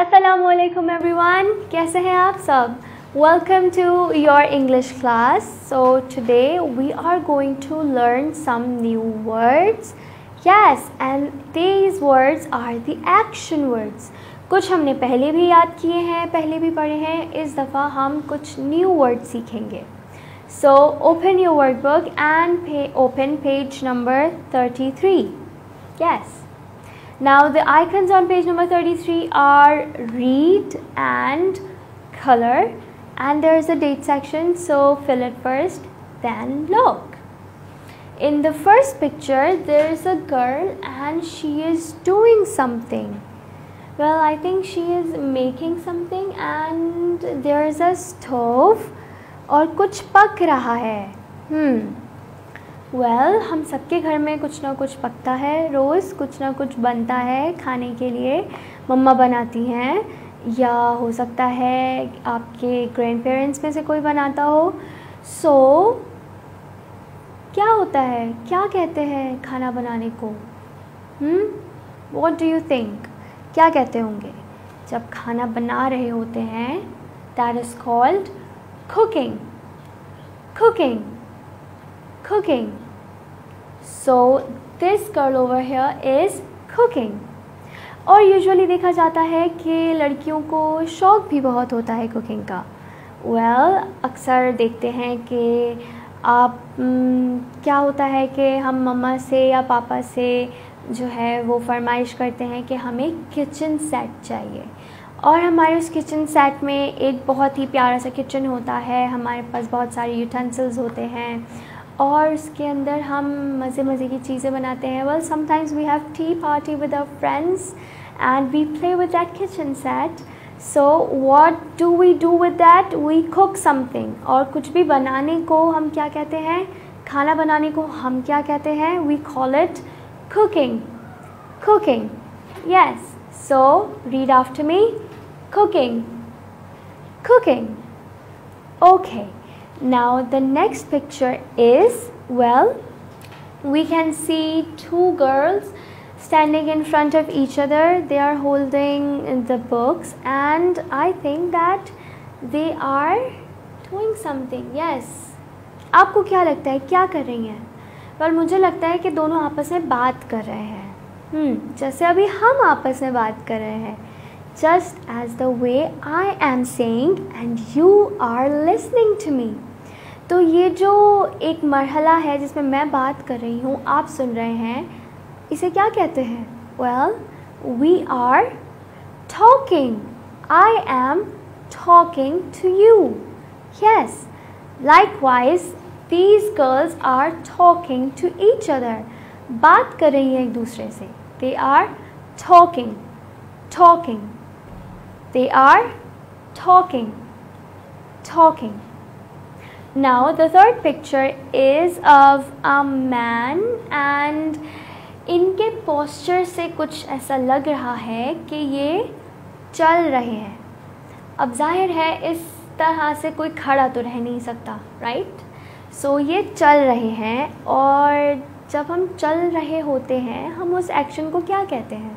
Assalamualaikum everyone, कैसे हैं आप सब? Welcome to your English class. So today we are going to learn some new words. Yes, and these words are the action words. कुछ हमने पहले भी याद किए हैं, पहले भी पढ़े हैं. इस दफ़ा हम कुछ new words सीखेंगे. So open your workbook and open page number 33. Yes. Now the icons on page number 33 are read and color, and there is a date section, so fill it first, then look. In the first picture there is a girl and she is doing something. Well, I think she is making something and there is a stove और कुछ पक रहा है. Well, हम सबके घर में कुछ ना कुछ पकता है, रोज़ कुछ ना कुछ बनता है खाने के लिए. मम्मा बनाती हैं या हो सकता है आपके ग्रैंड पेरेंट्स में से कोई बनाता हो. सो क्या होता है, क्या कहते हैं खाना बनाने को? What do you think? क्या कहते होंगे जब खाना बना रहे होते हैं? That is called cooking. Cooking. Cooking. So this girl over here is cooking. और यूजुअली देखा जाता है कि लड़कियों को शौक़ भी बहुत होता है कुकिंग का. Well, अक्सर देखते हैं कि आप क्या होता है कि हम मम्मा से या पापा से जो है वो फरमाइश करते हैं कि हमें किचन सेट चाहिए, और हमारे उस किचन सेट में एक बहुत ही प्यारा सा किचन होता है. हमारे पास बहुत सारे यूटेंसिल्स होते हैं और उसके अंदर हम मज़े की चीज़ें बनाते हैं. Well, sometimes we have tea party with our friends and we play with that kitchen set. So what do we do with that? We cook something. और कुछ भी बनाने को हम क्या कहते हैं? खाना बनाने को हम क्या कहते हैं? We call it cooking. Cooking. Yes. So read after me. Cooking. Cooking. Okay. Now the next picture is, well, we can see two girls standing in front of each other. They are holding the books and I think that they are doing something. Yes. आपको क्या लगता है क्या कर रही हैं? पर मुझे लगता है कि दोनों आपस में बात कर रहे हैं. जैसे अभी हम आपस में बात कर रहे हैं. Just as the way I am saying and you are listening to me. तो ये जो एक मरहला है जिसमें मैं बात कर रही हूँ, आप सुन रहे हैं, इसे क्या कहते हैं? Well, we are talking. I am talking to you. Yes. Likewise, these girls are talking to each other. बात कर रही हैं एक दूसरे से. They are talking. Talking. They are talking. Talking. Now the third picture is of a man and इनके posture से कुछ ऐसा लग रहा है कि ये चल रहे हैं. अब जाहिर है इस तरह से कोई खड़ा तो रह नहीं सकता, right? So ये चल रहे हैं, और जब हम चल रहे होते हैं हम उस एक्शन को क्या कहते हैं?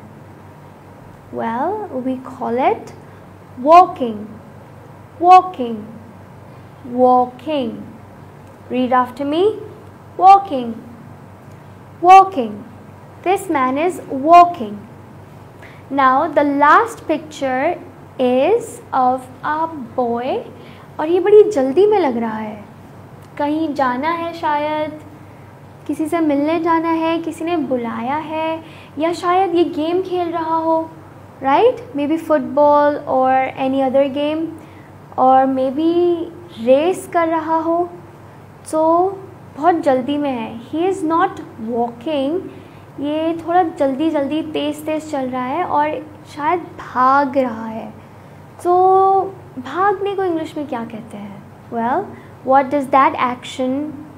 Well, we call it walking. Walking. Walking. Read after me. Walking. Walking. This man is walking. Now the last picture is of a boy, और ये बड़ी जल्दी में लग रहा है. कहीं जाना है, शायद किसी से मिलने जाना है, किसी ने बुलाया है, या शायद ये गेम खेल रहा हो. Right? Maybe football or any other game, or maybe race कर रहा हो. तो बहुत जल्दी में है. He is not walking. ये थोड़ा जल्दी तेज़ चल रहा है और शायद भाग रहा है. तो भागने को इंग्लिश में क्या कहते हैं? Well, what does that action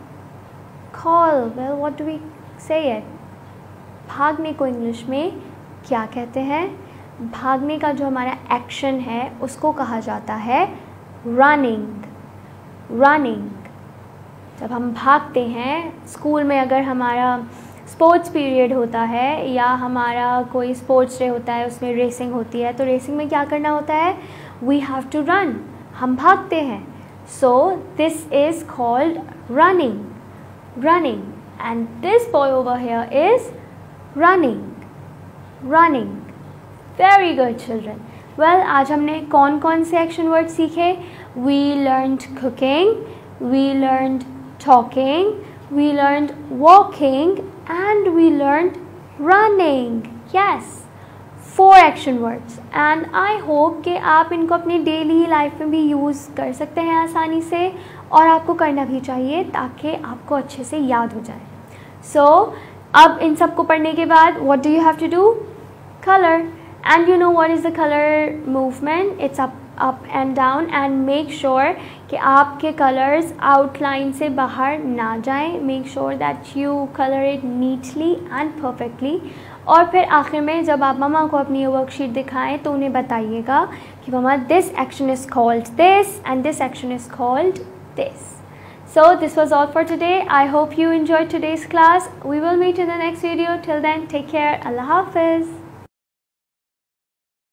call? Well, what do we say it? भागने को इंग्लिश में क्या कहते हैं? भागने का जो हमारा एक्शन है उसको कहा जाता है running. Running. जब हम भागते हैं, स्कूल में अगर हमारा स्पोर्ट्स पीरियड होता है या हमारा कोई स्पोर्ट्स डे होता है, उसमें रेसिंग होती है, तो रेसिंग में क्या करना होता है? वी हैव टू रन, हम भागते हैं. So this is called running. Running. And this boy over here is running. Running. Very good children. Well, आज हमने कौन कौन से एक्शन वर्ड सीखे? We learned cooking, we learned talking, we learned walking and we learned running. Yes, 4 action words and I hope कि आप इनको अपनी डेली लाइफ में भी यूज़ कर सकते हैं आसानी से, और आपको करना भी चाहिए ताकि आपको अच्छे से याद हो जाए. So अब इन सब को पढ़ने के बाद what do you have to do? Color. And you know what is the color movement? It's up and down and make sure कि आपके colors outline से बाहर ना जाएं. Make sure that you color it neatly and perfectly. और फिर आखिर में जब आप मम्मा को अपनी वर्कशीट दिखाएं तो उन्हें बताइएगा कि मम्मा this action is called this and this action is called this. So this was all for today. I hope you enjoyed today's class. We will meet in the next video. Till then, take care. Allah Hafiz.